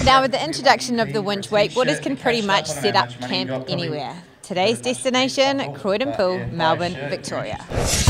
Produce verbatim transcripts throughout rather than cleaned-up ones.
Now, with the introduction of the winch wakeboarders can pretty much set up camp anywhere. Today's destination, Croyden Pool, Melbourne, Victoria.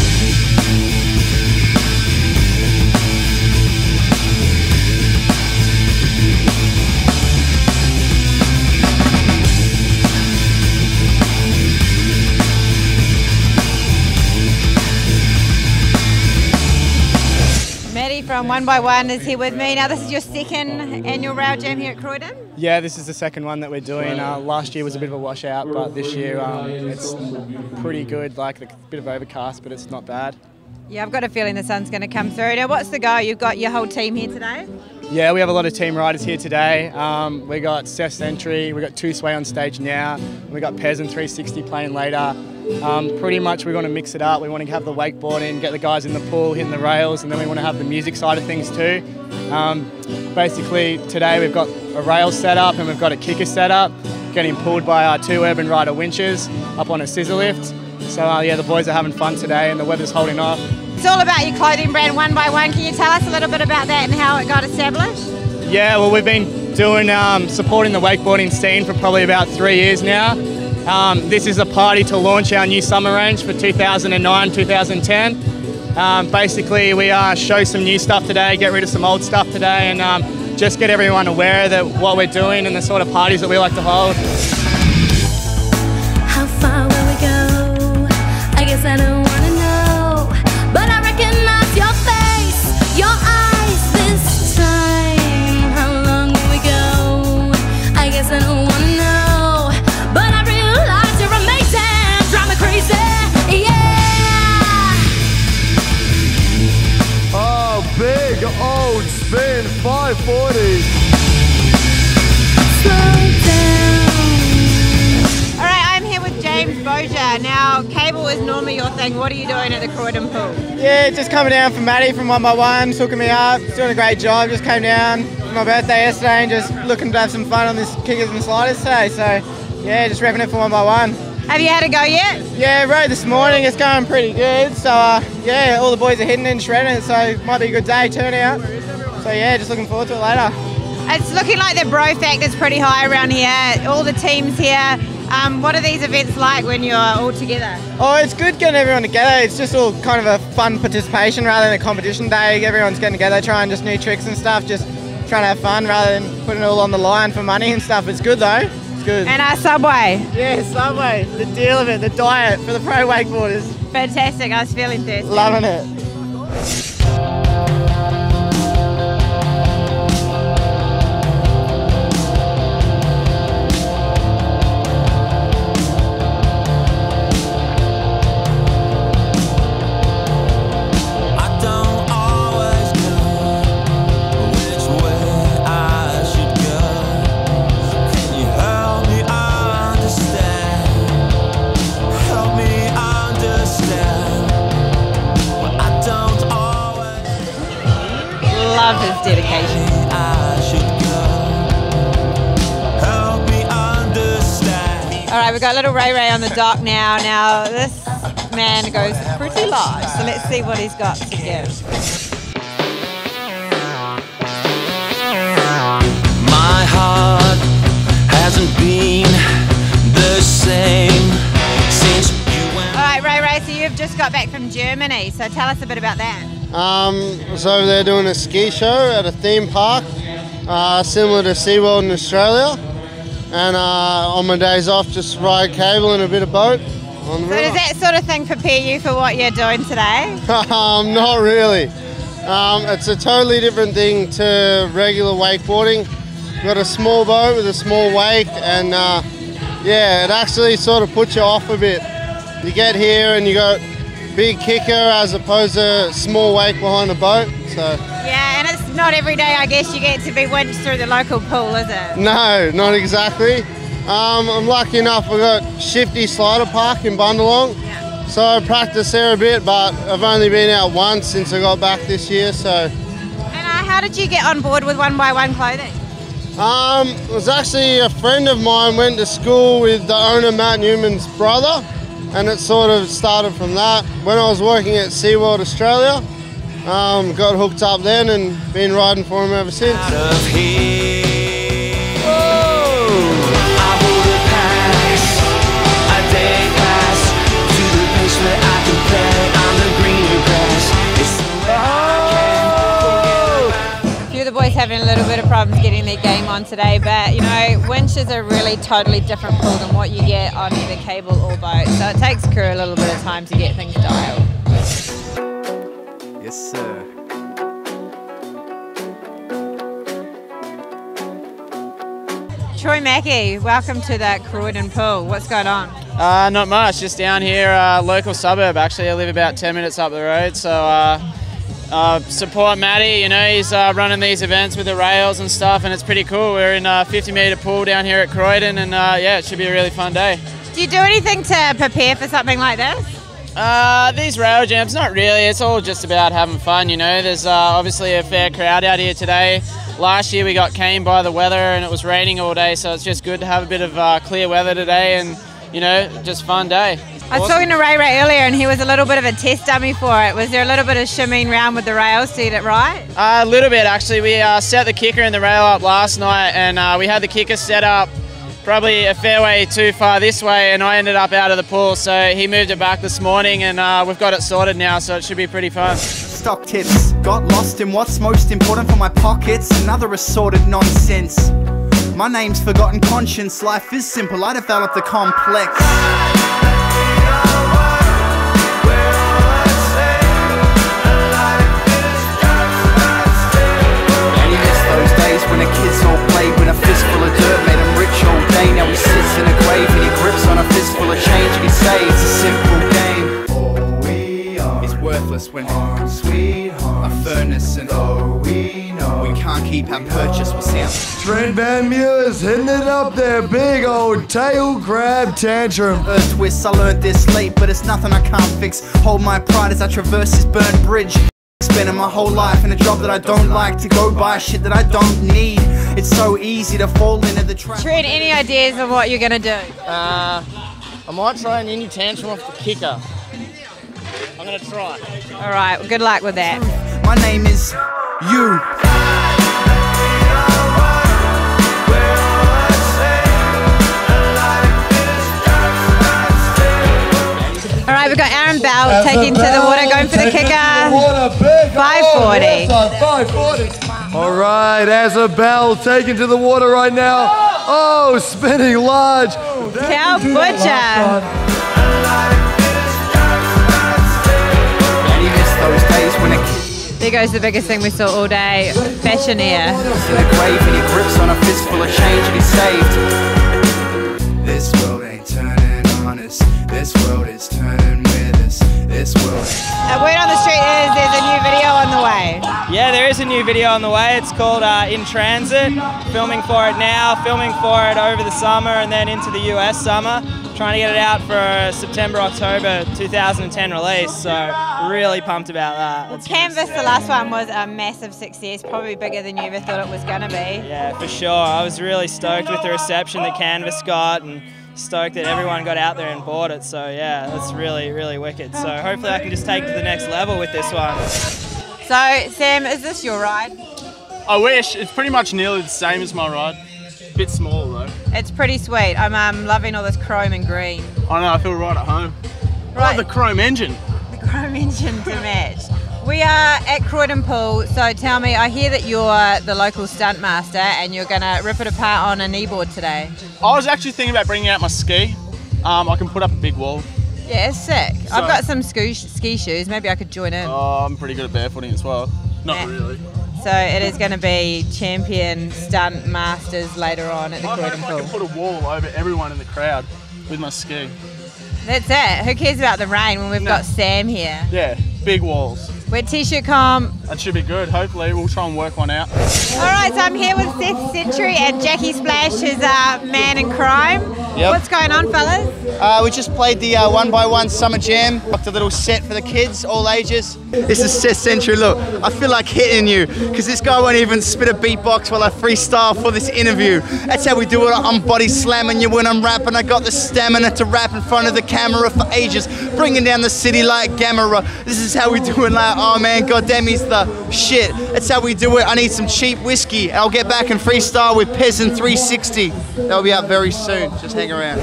From One by One is here with me. Now this is your second annual railjam here at Croyden? Yeah, this is the second one that we're doing. Uh, last year was a bit of a washout, but this year um, it's pretty good. Like a bit of overcast, but it's not bad. Yeah, I've got a feeling the sun's going to come through. Now what's the go? You've got your whole team here today? Yeah, we have a lot of team riders here today. Um, we got Seth Sentry, we got Two Sway on stage now, we got Pez and three sixty playing later. Um, pretty much we want to mix it up. We want to have the wakeboarding, get the guys in the pool, hitting the rails, and then we want to have the music side of things too. Um, basically today we've got a rail set up and we've got a kicker set up, getting pulled by our two urban rider winches up on a scissor lift. So uh, yeah, the boys are having fun today and the weather's holding off. It's all about your clothing brand, One by One. Can you tell us a little bit about that and how it got established? Yeah, well we've been doing, um, supporting the wakeboarding scene for probably about three years now. Um, this is a party to launch our new summer range for two thousand nine two thousand ten. Um, basically, we uh, show some new stuff today, get rid of some old stuff today, and um, just get everyone aware that what we're doing and the sort of parties that we like to hold. How far will we go? I guess I don't want to know, but I recognize your face, your eyes this time. How long will we go? I guess I don't want to know. Big old spin, five forty. Slow down. All right, I'm here with James Bozier. Now, cable is normally your thing. What are you doing at the Croyden Pool? Yeah, just coming down from Maddie from One by One, hooking me up. He's doing a great job. Just came down for my birthday yesterday and just looking to have some fun on this kickers and sliders today. So, yeah, just repping it for One by One. Have you had a go yet? Yeah, rode this morning. It's going pretty good. So, uh, yeah, all the boys are hitting it and shredding it. So, it might be a good day turnout. So, yeah, just looking forward to it later. It's looking like the bro factor's pretty high around here. All the teams here. Um, what are these events like when you're all together? Oh, it's good getting everyone together. It's just all kind of a fun participation rather than a competition day. Everyone's getting together, trying just new tricks and stuff, just trying to have fun rather than putting it all on the line for money and stuff. It's good though. It's good. And our Subway. Yeah, Subway. The deal of it, the diet for the pro wakeboarders. Fantastic. I was feeling thirsty. Loving it. Love his dedication. All right, we've got little Ray Ray on the dock now. Now this man goes pretty large, so let's see what he's got to give. My heart hasn't been the same since you went. All right, Ray Ray, so you've just got back from Germany, so tell us a bit about that. Um, I was over there doing a ski show at a theme park, uh, similar to SeaWorld in Australia. And uh, on my days off, just ride cable and a bit of boat on the So river. does that sort of thing prepare you for what you're doing today? um, not really. Um, it's a totally different thing to regular wakeboarding. You've got a small boat with a small wake, and uh, yeah, it actually sort of puts you off a bit. You get here and you got big kicker as opposed to small wake behind the boat. So Yeah, and it's not every day, I guess, you get to be winched through the local pool, is it? no, not exactly. Um, I'm lucky enough I got Shifty Slider Park in Bundalong. Yeah. So I practice there a bit, but I've only been out once since I got back this year. So And uh, how did you get on board with One by One clothing? um, it was actually a friend of mine went to school with the owner Matt Newman's brother, and it sort of started from that. When I was working at SeaWorld Australia, um, got hooked up then and been riding for him ever since. Out of here. having a little bit of problems getting their game on today, but you know, winch is a really totally different pull than what you get on either cable or boat, so it takes crew a little bit of time to get things dialed. Yes, sir. Troy Mackey, welcome to the Croyden pool. What's going on? Uh, not much, just down here, uh, local suburb actually. I live about ten minutes up the road, so uh, uh, support Matty, you know, he's uh, running these events with the rails and stuff, and it's pretty cool. We're in a fifty metre pool down here at Croyden, and uh, yeah, it should be a really fun day. Do you do anything to prepare for something like this? Uh, these rail jams, not really. It's all just about having fun, you know. There's uh, obviously a fair crowd out here today. Last year we got caned by the weather and it was raining all day, so it's just good to have a bit of uh, clear weather today and, you know, just fun day. I was talking to Ray Ray earlier and he was a little bit of a test dummy for it. Was there a little bit of shimmying around with the rails to get it right? Uh, a little bit actually. We uh, set the kicker and the rail up last night, and uh, we had the kicker set up probably a fair way too far this way, and I ended up out of the pool, so he moved it back this morning, and uh, we've got it sorted now, so it should be pretty fun. Stock tips, got lost in what's most important for my pockets, another assorted nonsense. My name's forgotten conscience, life is simple, I developed the complex. And you miss those days when the kids all played with a fistful of dirt, made them rich all day. Now he sits in a grave and he grips on a fistful of change, and he say it's a simple game. All we are is worthless when home sweet home, a furnace and all we know we can't keep our purchase with sound. Trent Van Muir's hitting it up there, big old tail grab tantrum. Earth twists, I learned this late, but it's nothing I can't fix. Hold my pride as I traverse this burnt bridge. Spending my whole life in a job that I don't like, to go buy shit that I don't need. It's so easy to fall into the trap. Trent, any ideas of what you're going to do? Uh, I might try an Indy tantrum off the kicker. I'm going to try. All right, well, good luck with that. My name is you. All right, we've got Aaron Bell taking to the water, going for the kicker. five forty. five forty. All right, Azabel taken to the water right now. Oh, spinning large. Cal Butcher. And you miss those days when it There goes the biggest thing we saw all day, Fashioneer. in a grave and he grips on a fistful of change and he's saved. This world ain't turning on us. This world is turning with us. This world. A word on the street is there's a new video on the way. Yeah, there is a new video on the way. It's called uh, In Transit. Filming for it now, filming for it over the summer and then into the U S summer. Trying to get it out for a September, October two thousand ten release, so really pumped about that. Well, Canvas, the last one, was a massive success, probably bigger than you ever thought it was going to be. Yeah, for sure. I was really stoked with the reception that Canvas got, and stoked that everyone got out there and bought it, so yeah, that's really, really wicked. So hopefully I can just take it to the next level with this one. So, Sam, is this your ride? I wish. It's pretty much nearly the same as my ride. Bit smaller though. It's pretty sweet. I'm um, loving all this chrome and green. I know, I feel right at home. Right. I love the chrome engine. The chrome engine to match. We are at Croyden Pool, so tell me, I hear that you're the local stunt master and you're going to rip it apart on a kneeboard today. I was actually thinking about bringing out my ski. Um, I can put up a big wall. Yeah, it's sick. So- I've got some ski, ski shoes, maybe I could join in. Oh, I'm pretty good at barefooting as well. Not Yeah. really. So it is going to be champion stunt masters later on at the I Croyden reckon I can Pool. put a wall over everyone in the crowd with my ski. That's it. Who cares about the rain when we've No. got Sam here? Yeah, big walls. Wet t-shirt comp. That should be good. Hopefully, we'll try and work one out. All right, so I'm here with Seth Century and Jackie Splash, who's a man in crime. Yep. What's going on, fellas? Uh, we just played the uh, one by one summer jam. Got a little set for the kids, all ages. This is Seth Century. Look, I feel like hitting you because this guy won't even spit a beatbox while I freestyle for this interview. That's how we do it. I'm body slamming you when I'm rapping. I got the stamina to rap in front of the camera for ages, bringing down the city like Gamera. This is how we do it. Like, oh man, goddamn, he's the shit. That's how we do it. I need some cheap whiskey, and I'll get back and freestyle with Peasant three sixty. That'll be out very soon. Just hang around.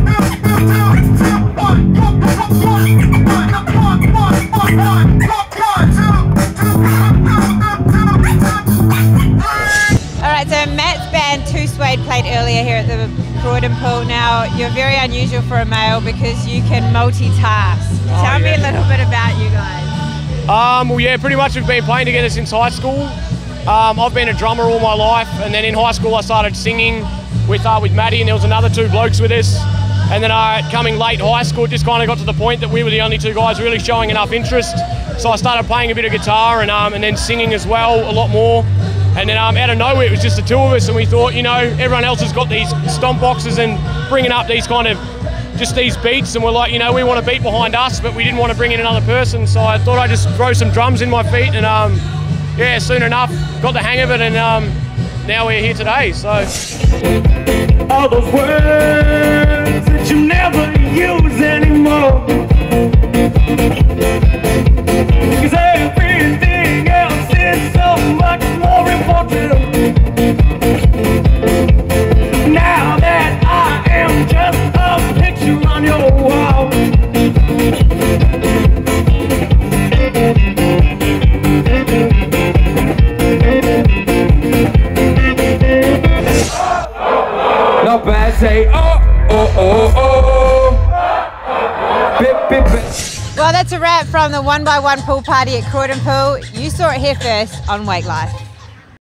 One, earlier here at the Croyden pool. Now, you're very unusual for a male because you can multitask. Oh, Tell me yeah. a little bit about you guys. Um, well, yeah, pretty much we've been playing together since high school. Um, I've been a drummer all my life, and then in high school I started singing with uh, with Maddie, and there was another two blokes with us. And then uh, coming late high school, it just kind of got to the point that we were the only two guys really showing enough interest. So I started playing a bit of guitar and um, and then singing as well, a lot more. And then um, out of nowhere, it was just the two of us, and we thought, you know, everyone else has got these stomp boxes and bringing up these kind of just these beats, and we're like, you know, we want a beat behind us, but we didn't want to bring in another person. So I thought I'd just throw some drums in my feet, and um, yeah, soon enough, got the hang of it, and um, now we're here today. So all those words that you never use anymore, 'cause everything else is so much more important. Now that I am just a picture on your wall, not bad, say oh, oh, oh, oh. Bip, bip, bip. Well, that's a wrap from the one by one pool party at Croyden Pool. You saw it here first on Wake Life.